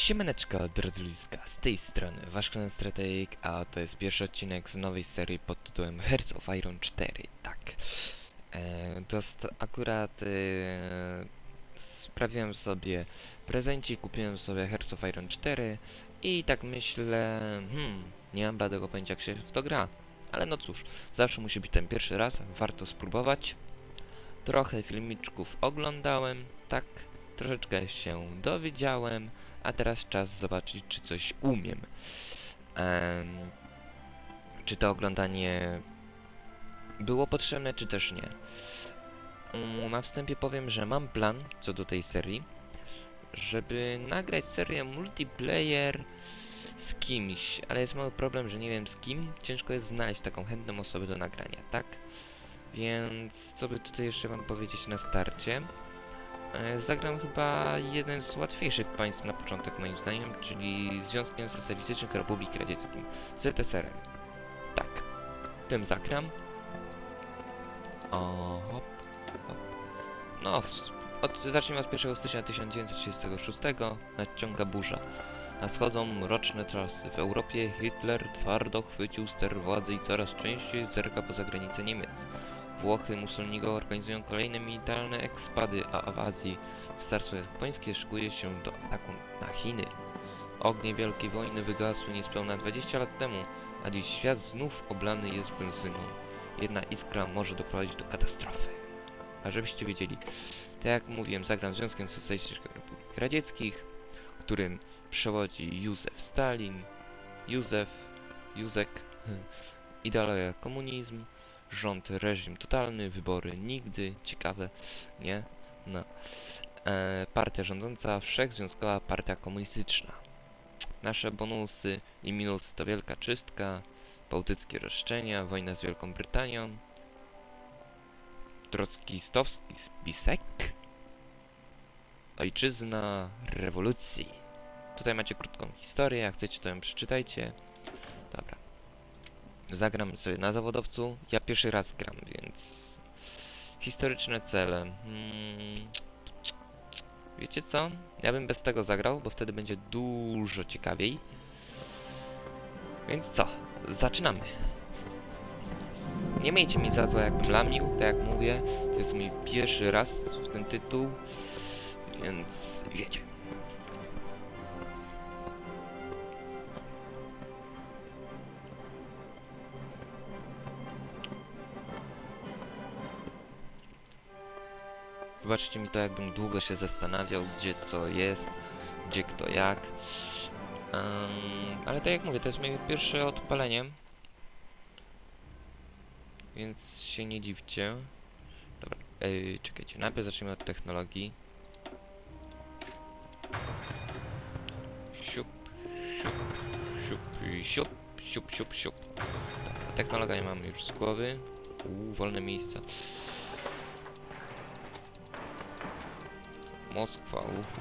Siemaneczko, drodzy ludziska, z tej strony wasz Conan Strateg, a to jest pierwszy odcinek z nowej serii pod tytułem Hearts of Iron 4, tak. Akurat sprawiłem sobie prezencik, kupiłem sobie Hearts of Iron 4 i tak myślę, nie mam bladego pojęcia jak się w to gra. Ale no cóż, zawsze musi być ten pierwszy raz, warto spróbować. Trochę filmiczków oglądałem, tak, troszeczkę się dowiedziałem, a teraz czas zobaczyć, czy coś umiem. Czy to oglądanie było potrzebne, czy też nie. Na wstępie powiem, że mam plan co do tej serii, żeby nagrać serię multiplayer z kimś, ale jest mały problem, że nie wiem z kim. Ciężko jest znaleźć taką chętną osobę do nagrania, tak? Więc co by tutaj jeszcze wam powiedzieć na starcie? Zagram chyba jeden z łatwiejszych państw na początek moim zdaniem, czyli Związkiem Socjalistycznych Republik Radzieckich, ZSRR. Tak, tym zagram. O, hop, hop. No, zacznijmy od 1 stycznia 1936. Nadciąga burza. Nadchodzą mroczne czasy. W Europie Hitler twardo chwycił ster władzy i coraz częściej zerka poza granice Niemiec. Włochy Mussoliniego organizują kolejne militarne ekspady, a w Azji Cesarstwo Japońskie szykuje się do ataku na Chiny. Ognie Wielkiej Wojny wygasły niespełna 20 lat temu, a dziś świat znów oblany jest benzyną. Jedna iskra może doprowadzić do katastrofy. A żebyście wiedzieli, tak jak mówiłem, zagram Związkiem Socjalistycznych Republik Radzieckich, którym przewodzi Józef Stalin, Józek, ideologia komunizm, rząd, reżim totalny, wybory nigdy, ciekawe, nie? No. Partia rządząca, wszechzwiązkowa partia komunistyczna. Nasze bonusy i minusy to wielka czystka, bałtyckie roszczenia, wojna z Wielką Brytanią, trockistowski spisek, ojczyzna rewolucji. Tutaj macie krótką historię, jak chcecie to ją przeczytajcie. Dobra. Zagram sobie na zawodowcu. Ja pierwszy raz gram, więc... Historyczne cele. Wiecie co? Ja bym bez tego zagrał, bo wtedy będzie dużo ciekawiej. Więc co? Zaczynamy. Nie miejcie mi za złe, jakbym lamił, tak jak mówię. To jest mój pierwszy raz w ten tytuł. Więc wiecie. Wybaczcie mi to, jakbym długo się zastanawiał, gdzie co jest, gdzie kto jak. Ale tak jak mówię, to jest moje pierwsze odpalenie. Więc się nie dziwcie. Dobra, czekajcie, najpierw zacznijmy od technologii. Siup, siup, siup, siup, siup, siup, siup. Dobra, technologia nie mamy już z głowy. Wolne miejsca. Moskwa,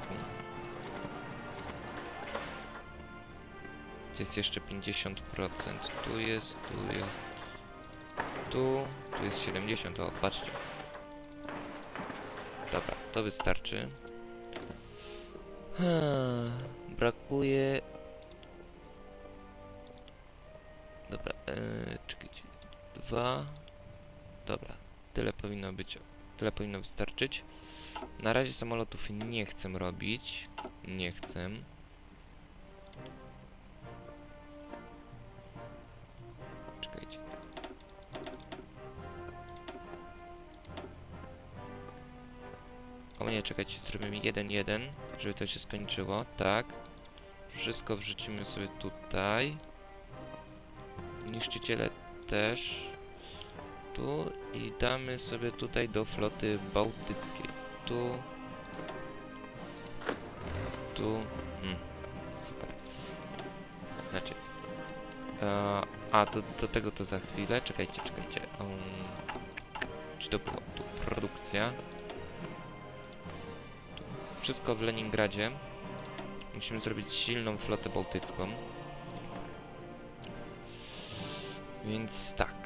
Tu jest jeszcze 50%. Tu jest, tu jest 70%, o, patrzcie. Dobra, to wystarczy. Brakuje... Dobra, czekajcie. 2. Dobra, tyle powinno wystarczyć. Na razie samolotów nie chcę robić. Nie chcę. Czekajcie. O nie, czekajcie, zrobimy 1-1, żeby to się skończyło. Tak. Wszystko wrzucimy sobie tutaj. Niszczyciele też. Tu i damy sobie tutaj do floty bałtyckiej. Tu. Super. Znaczy. Do tego to za chwilę. Czekajcie. Czy to była tu produkcja? Tu. Wszystko w Leningradzie. Musimy zrobić silną flotę bałtycką. Więc tak.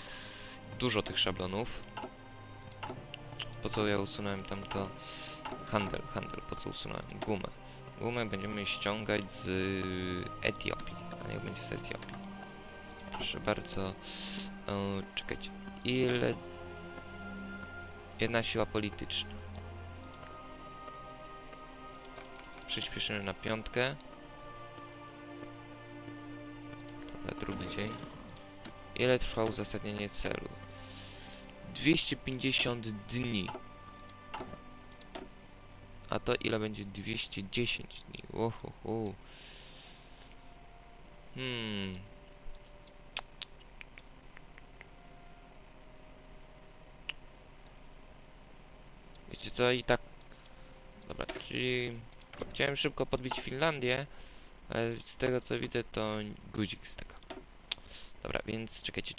Dużo tych szablonów. Po co ja usunąłem tamto? handel, po co usunąłem? Gumę. Gumę będziemy ściągać z Etiopii. A jak będzie z Etiopii? Proszę bardzo. Czekajcie. Ile... Jedna siła polityczna. Przyspieszymy na 5. Dobra, drugi dzień. Ile trwa uzasadnienie celu? 250 dni. A to ile będzie 210 dni? Ohoho. Wiecie co, i tak... Dobra, czyli... Chciałem szybko podbić Finlandię, ale z tego co widzę to guzik z tego. Dobra, więc czekajcie.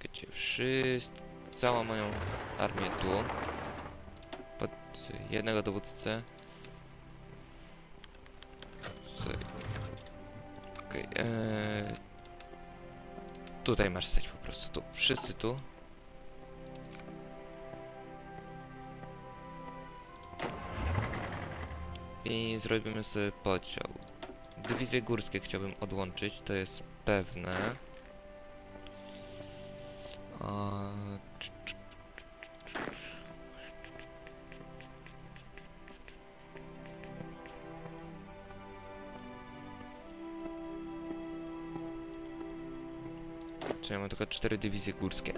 Całą moją armię tu. Pod jednego dowódcę. Okej, tutaj masz stać po prostu, tu. Wszyscy tu. I zrobimy sobie podział. Dywizje górskie chciałbym odłączyć, to jest pewne. Czy ja mam tylko 4 dywizje górskie?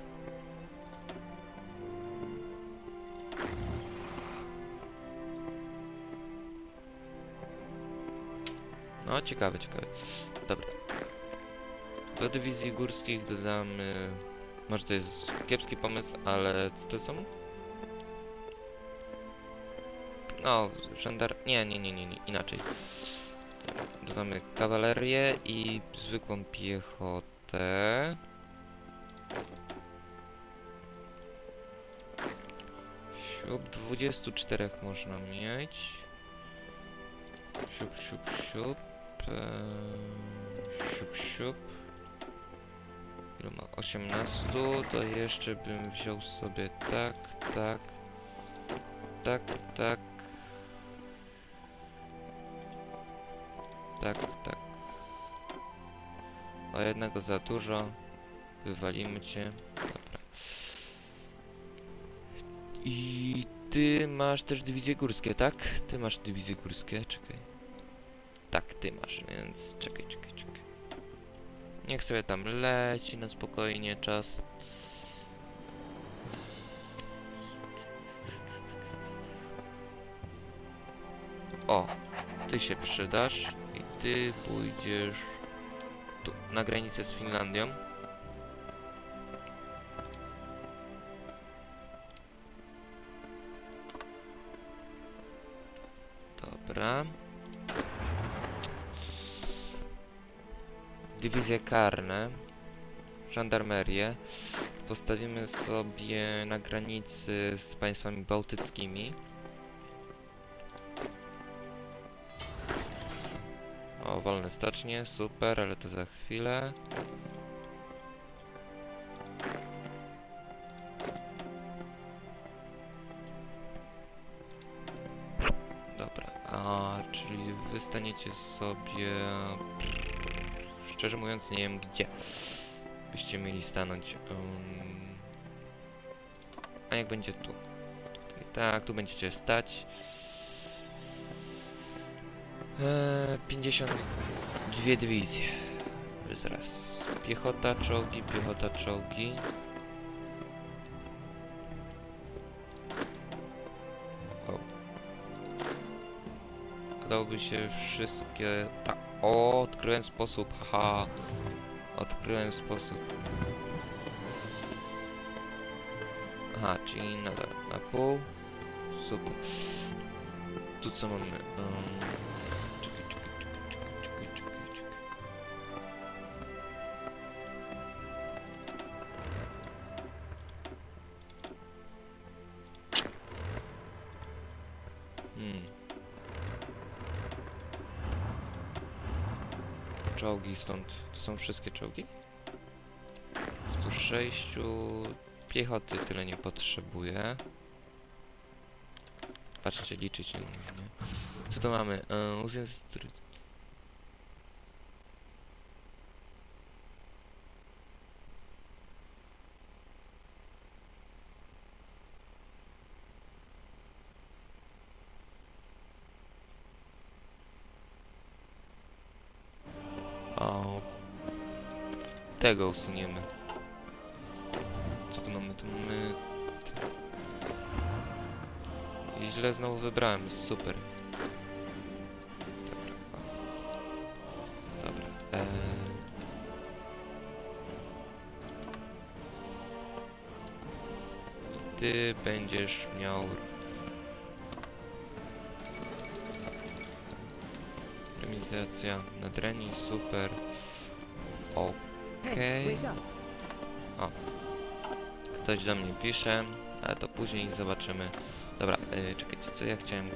No, ciekawe. Dobra. Do dywizji górskich dodamy... Może to jest kiepski pomysł, ale co to są? No, Nie, inaczej. Dodamy kawalerię i zwykłą piechotę. Siup, 24 można mieć. Siup. Siup. Ilu ma? 18, to jeszcze bym wziął sobie tak. O jednego za dużo. Wywalimy cię. Dobra. I ty masz też dywizje górskie, tak? Ty masz dywizje górskie, czekaj. Tak, ty masz, więc czekaj. Niech sobie tam leci na spokojnie czas. O, ty się przydasz i ty pójdziesz tu, na granicę z Finlandią. Dobra. Dywizje karne, żandarmerię postawimy sobie na granicy z państwami bałtyckimi. O, wolne stocznie, super, ale to za chwilę. Dobra, czyli wy staniecie sobie... Szczerze mówiąc, nie wiem gdzie byście mieli stanąć. A jak będzie tu? Tutaj, tak, tu będziecie stać. 52 dywizje. Zaraz. Piechota, czołgi. O. Dałoby się wszystkie... Tak. O, odkryłem sposób, haha. Odkryłem sposób. Aha, czyli nadal na pół. Super. Tu co mamy? Czekaj. Czołgi stąd. To są wszystkie czołgi? Tu 6 piechoty tyle nie potrzebuję. Patrzcie, liczyć nie umiem, nie? Co to mamy? O, tego usuniemy. Co tu mamy? Tu mamy... I źle znowu wybrałem, super. Dobra. O. Dobra. I ty będziesz miał... Remizacja na dreni, super. Okej. O. Ktoś do mnie pisze, ale to później zobaczymy. Dobra, czekajcie, co ja chciałem?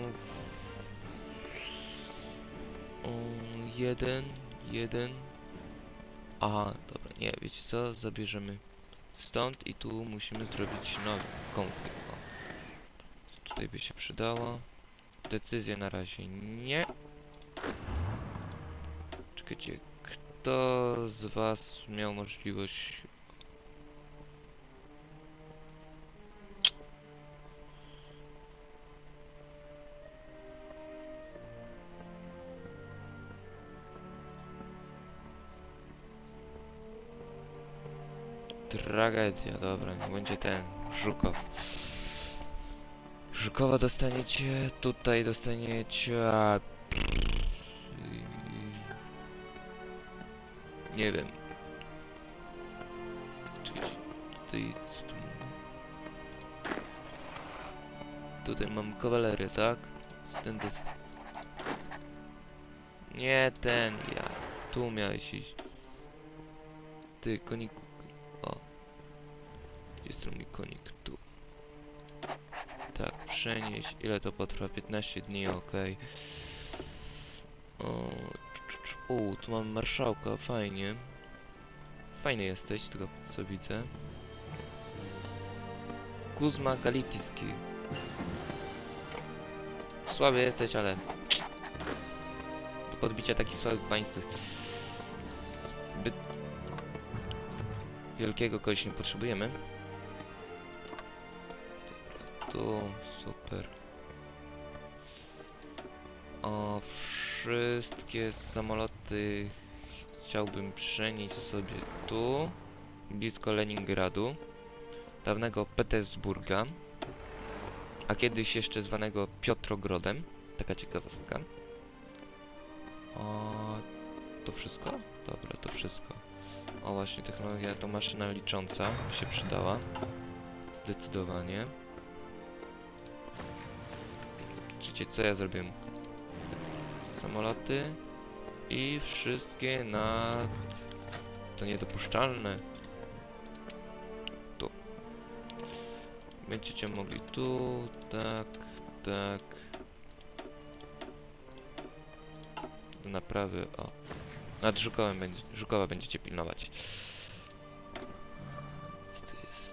Jeden. Aha, dobra, nie, wiecie co? Zabierzemy stąd i tu musimy zrobić nowy konfig. O. Tutaj by się przydało. Decyzję na razie nie. Czekajcie, kto z was miał możliwość... Tragedia, dobra, nie będzie ten Żukow. Żukowa dostaniecie, tutaj dostaniecie... Nie wiem. Czyli tutaj mam kawalery, tak? Nie ten, ja. Tu miałeś iść. Ty, koniku. O. Jest mi konik tu. Tak, przenieść. Ile to potrwa? 15 dni, okej. O, tu mam marszałka, fajnie. Fajny jesteś, z tego co widzę. Kuzma Galityski. Słaby jesteś, ale... do podbicia takich słabych państw... zbyt... wielkiego kogoś nie potrzebujemy. Dobra, tu, super. O, wszystkie samoloty chciałbym przenieść sobie tu, blisko Leningradu, dawnego Petersburga, a kiedyś jeszcze zwanego Piotrogrodem. Taka ciekawostka. O, to wszystko? Dobra, to wszystko. O, właśnie, technologia to maszyna licząca się przydała. Zdecydowanie. Wiecie, co ja zrobiłem? Samoloty i wszystkie na... To niedopuszczalne. Tu. Będziecie mogli tu, tak, tak. Do naprawy, o. Nad Żukowa będziecie pilnować. Co to jest?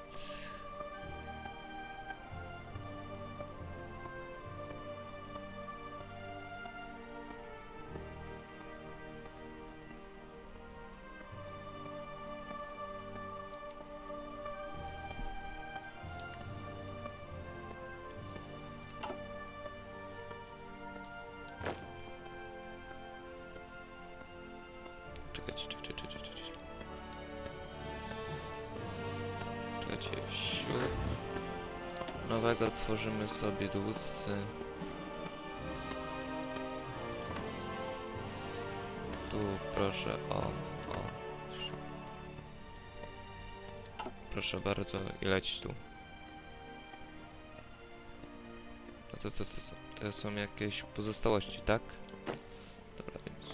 Czekajcie. Czekajcie, nowego tworzymy sobie dowódcę. Tu proszę, o. Proszę bardzo, i leć tu. A to są jakieś pozostałości, tak? Dobra, więc...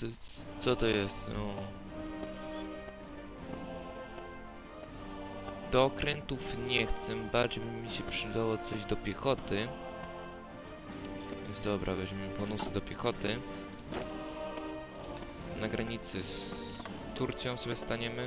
Co to jest? No. Do okrętów nie chcę, bardziej by mi się przydało coś do piechoty. Więc dobra, weźmiemy bonusy do piechoty. Na granicy z Turcją sobie staniemy.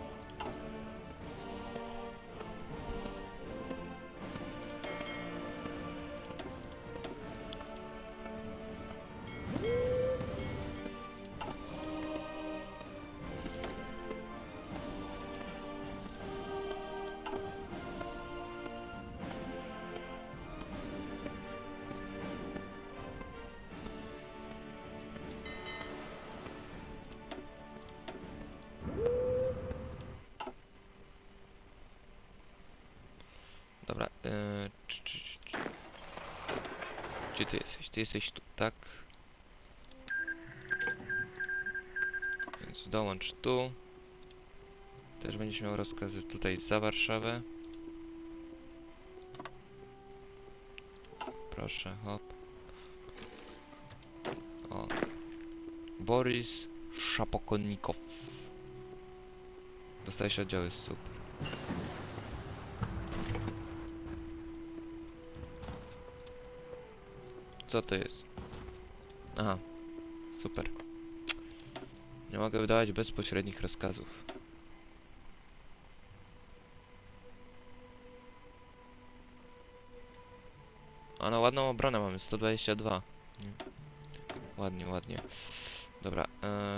Dobra, gdzie ty jesteś? Ty jesteś tu, tak? Więc dołącz tu. Też będziesz miał rozkazy tutaj za Warszawę. Proszę, hop. O. Borys Szapokonnikow. Dostałeś oddziały, super. Co to jest? Aha, super. Nie mogę wydawać bezpośrednich rozkazów. A no, ładną obronę mamy, 122. Ładnie, ładnie. Dobra,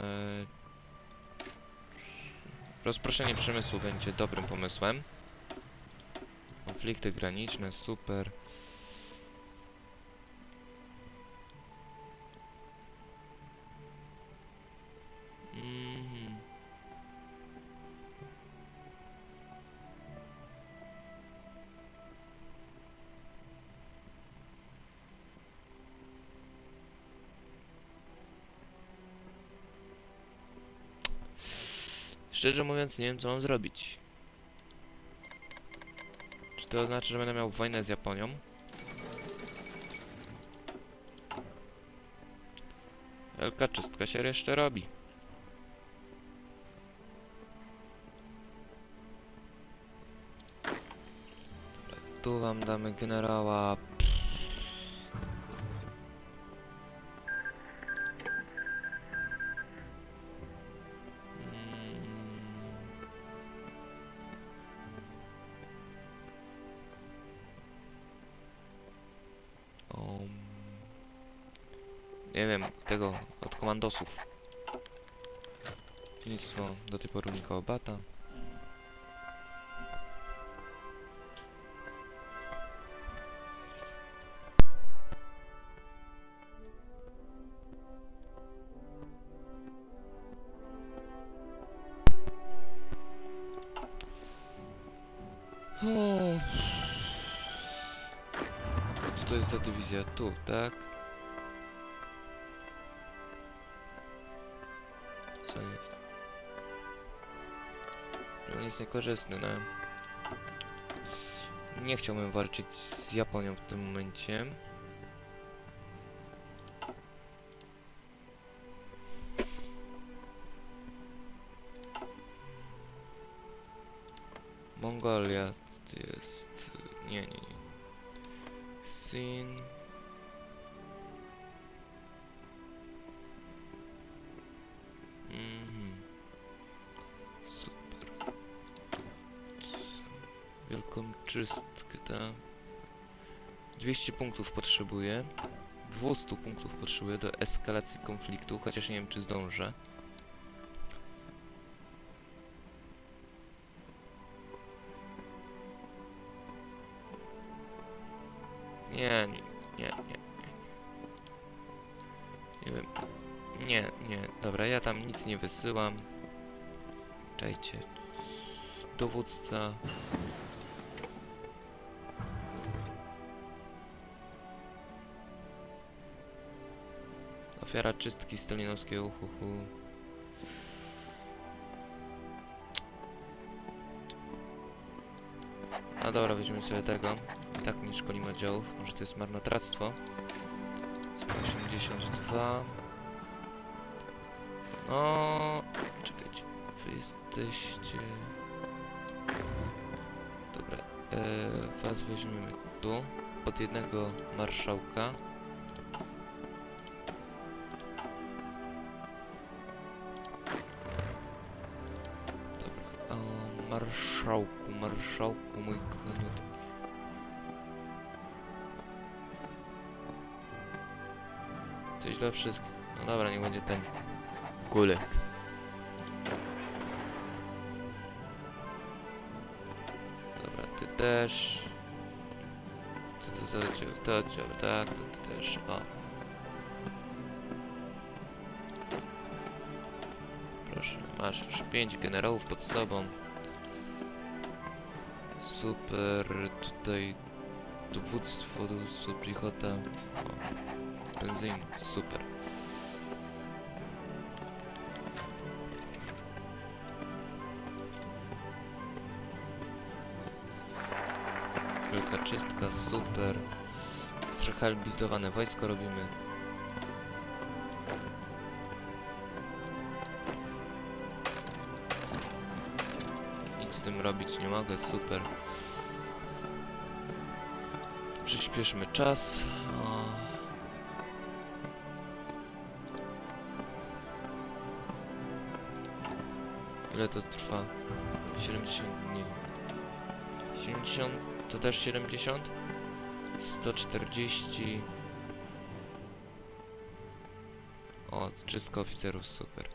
rozproszenie przemysłu będzie dobrym pomysłem. Konflikty graniczne, super. Szczerze mówiąc, nie wiem, co mam zrobić. Czy to oznacza, że będę miał wojnę z Japonią? Wielka czystka się jeszcze robi. Dobra, tu wam damy generała. Nie wiem, tego od komandosów. Nic do tej pory nikogo bata. Co to jest za dywizja? Tu, tak? Co jest? On jest niekorzystny, no. Nie chciałbym walczyć z Japonią w tym momencie. Mongolia to jest... Nie. Sin... Super. Wielką czystkę, tak? 200 punktów potrzebuję. 200 punktów potrzebuję do eskalacji konfliktu, chociaż nie wiem, czy zdążę. Nie wiem. Nie. Dobra, ja tam nic nie wysyłam. Czekajcie. Dowódca. Ofiara czystki stalinowskiego uhuhu. A dobra, weźmiemy sobie tego. I tak nie szkolimy oddziałów. Może to jest marnotrawstwo. 182. No, czekajcie. Wy jesteście... Was weźmiemy tu, pod jednego marszałka. Dobra, marszałku, mój kochany. Coś dla wszystkich. No dobra, niech będzie ten kulek. Dobra, ty też. To tak, to ty też. O. Proszę, masz już 5 generałów pod sobą. Super, tutaj dowództwo do piechota. O, benzyn, super. Wielka czystka, super. Zrehabilitowane wojsko robimy. Nic z tym robić nie mogę, super. Przyspieszmy czas. O. Ile to trwa? 70 dni. 70 to też 70? 140. O, czystka oficerów, super.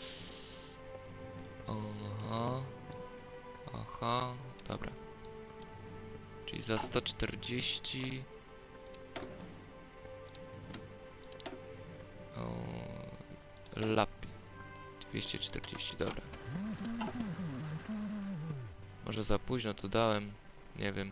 Aha. Aha, dobra. Czyli za 140. O, lapi. 240, dobra. Może za późno to dałem, nie wiem.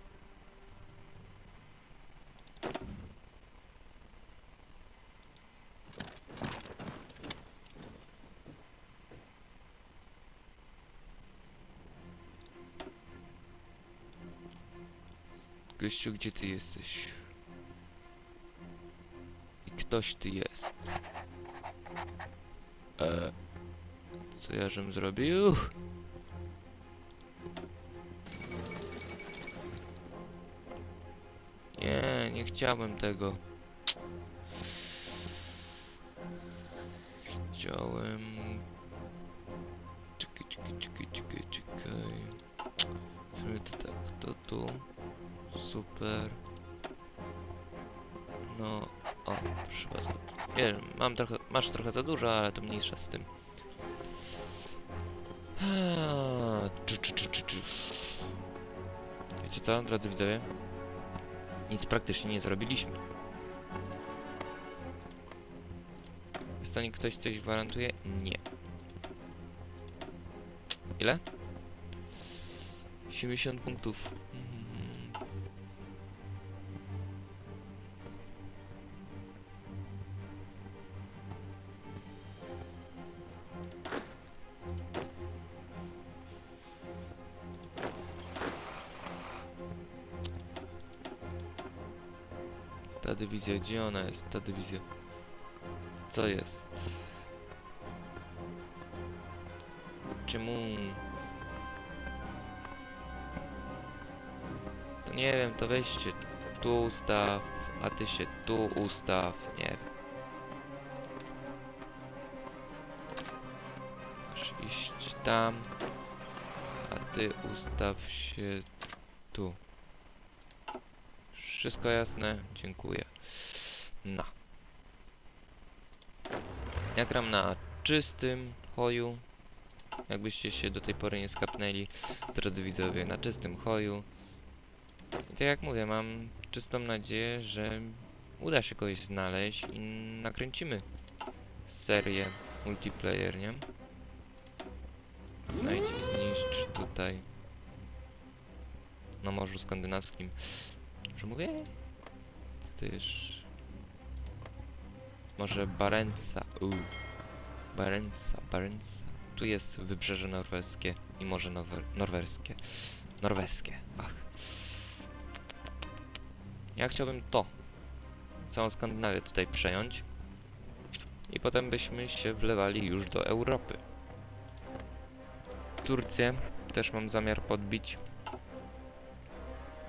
Gościu, gdzie ty jesteś? I ktoś ty jest. Co ja żem zrobił? Nie chciałem tego. Chciałem... Czekaj. Zrobię to tak, to tu. Super. No, o, proszę bardzo. Nie wiem, masz trochę za dużo, ale to mniejsza z tym. Wiecie co, drodzy widzowie? Nic praktycznie nie zrobiliśmy. Stanie ktoś coś gwarantuje? Nie. Ile? 70 punktów. Ta dywizja, gdzie ona jest? Ta dywizja. Co jest? Czemu? To nie wiem, to weźcie tu ustaw, a ty się tu ustaw, nie wiem. Masz iść tam, a ty ustaw się tu. Wszystko jasne? Dziękuję. No. Ja gram na czystym hoju. Jakbyście się do tej pory nie skapnęli, drodzy widzowie, na czystym hoju. I tak jak mówię, mam czystą nadzieję, że uda się kogoś znaleźć i nakręcimy serię multiplayer, nie? Znajdź i zniszcz tutaj na Morzu Skandynawskim. Że mówię? To już... Może Barentsa. Barentsa. Tu jest wybrzeże norweskie i morze norweskie. Ach. Ja chciałbym całą Skandynawię tutaj przejąć. I potem byśmy się wlewali już do Europy. Turcję też mam zamiar podbić.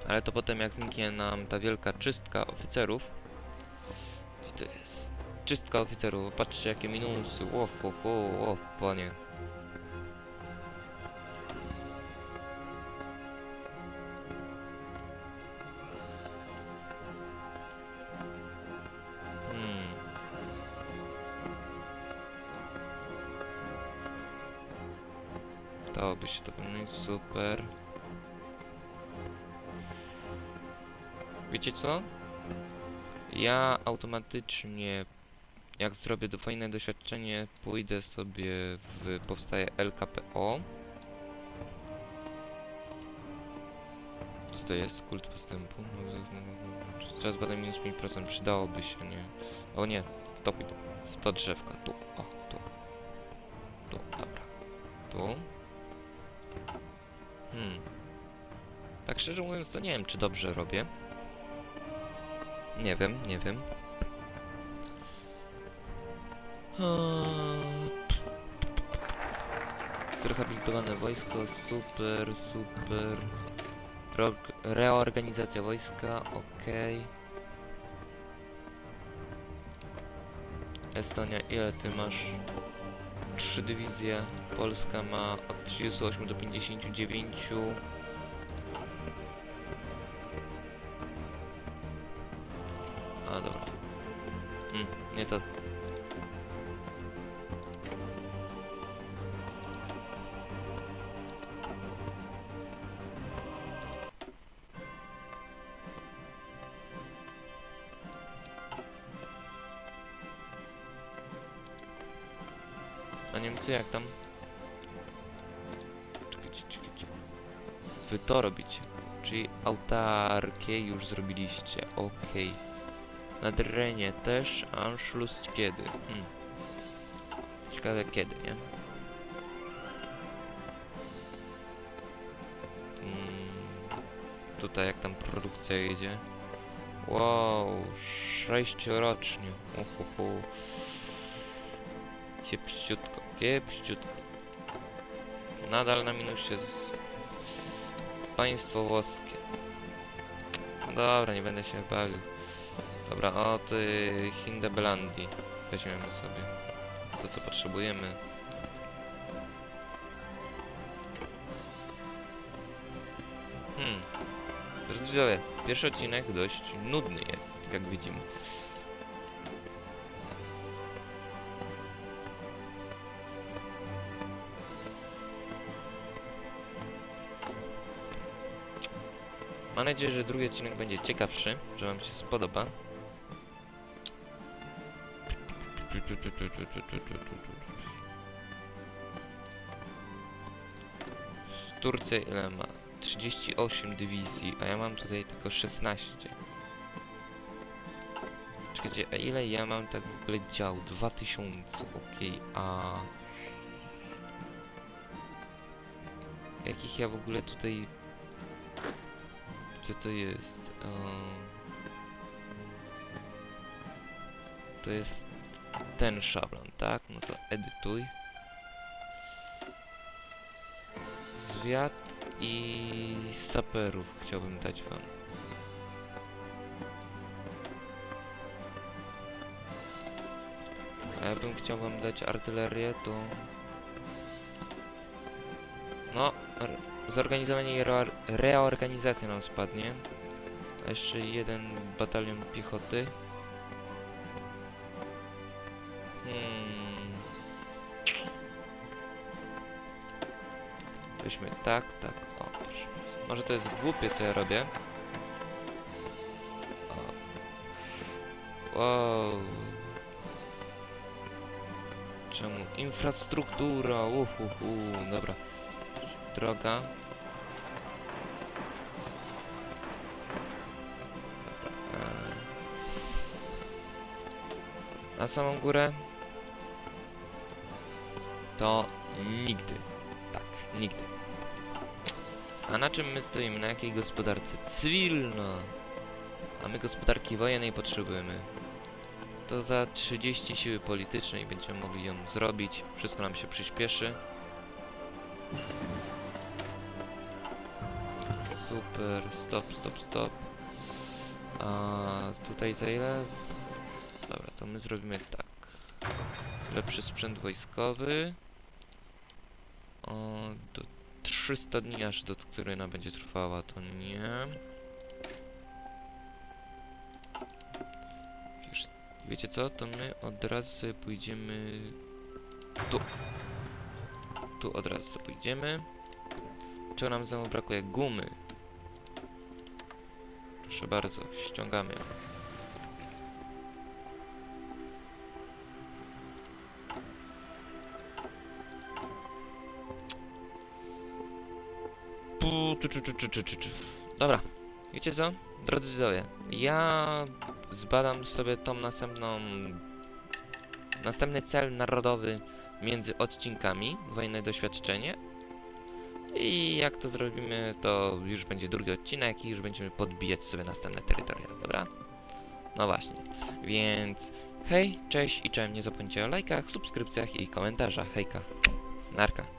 Ale to potem jak zniknie nam ta wielka czystka oficerów. Gdzie to jest? Czystka oficerów, patrzcie jakie minusy. O, panie. Dałoby się to wymienić, super. Wiecie co? Ja automatycznie, jak zrobię fajne doświadczenie, pójdę sobie w powstaje LKPO. Co to jest? Kult postępu? Teraz bada minus 5%, przydałoby się, nie? O nie, to pójdę. W to drzewko, tu, o, tu. Tu, dobra. Tu. Tak szczerze mówiąc, to nie wiem, czy dobrze robię. Nie wiem. Zrehabilitowane wojsko, super. Reorganizacja wojska, okej. Estonia, ile ty masz? 3 dywizje. Polska ma od 38 do 59. A, dobra. Nie to. A Niemcy jak tam? Czekajcie. Wy to robicie. Czyli autarkię już zrobiliście. Okej. Na Drenie też, Anschluss kiedy? Ciekawe kiedy, nie? Tutaj jak tam produkcja jedzie? Wow, 6-rocznie. Kiepściutko. Nadal na minusie państwo włoskie. No dobra, nie będę się bawił. Dobra, od Hindebelandii weźmiemy sobie to, co potrzebujemy. Drodzy widzowie, pierwszy odcinek dość nudny jest, jak widzimy. Mam nadzieję, że drugi odcinek będzie ciekawszy, że wam się spodoba. Turcja ile ma? 38 dywizji, a ja mam tutaj tylko 16. Czekajcie, a ile ja mam tak w ogóle dział? 2000, okej, a... Jakich ja w ogóle tutaj... Gdzie to jest? To jest ten szablon, tak? No to edytuj. Zwiat i saperów chciałbym dać wam. A ja bym chciał wam dać artylerię, to... No, zorganizowanie i reorganizacja nam spadnie. A jeszcze jeden batalion piechoty. Weźmy tak. O, proszę. Może to jest głupie, co ja robię. O. Wow. Czemu? Infrastruktura. Dobra. Droga. Dobra. Na samą górę. To nigdy. Tak, nigdy. A na czym my stoimy? Na jakiej gospodarce? Cywilna! A my gospodarki wojennej potrzebujemy. To za 30 siły politycznej będziemy mogli ją zrobić. Wszystko nam się przyspieszy. super, stop. A tutaj za ile? Dobra, to my zrobimy tak. Lepszy sprzęt wojskowy. O, do 300 dni aż do której ona będzie trwała, to nie. Wiecie co? To my od razu sobie pójdziemy tu. Tu od razu sobie pójdziemy. Czego nam znowu brakuje? Gumy. Proszę bardzo, ściągamy ją. Dobra, wiecie co? Drodzy widzowie, ja zbadam sobie tą następny cel narodowy między odcinkami, wojenne doświadczenie. I jak to zrobimy, to już będzie drugi odcinek i już będziemy podbijać sobie następne terytoria, dobra? No właśnie, więc hej, cześć i cześć, nie zapomnijcie o lajkach, subskrypcjach i komentarzach, hejka, narka.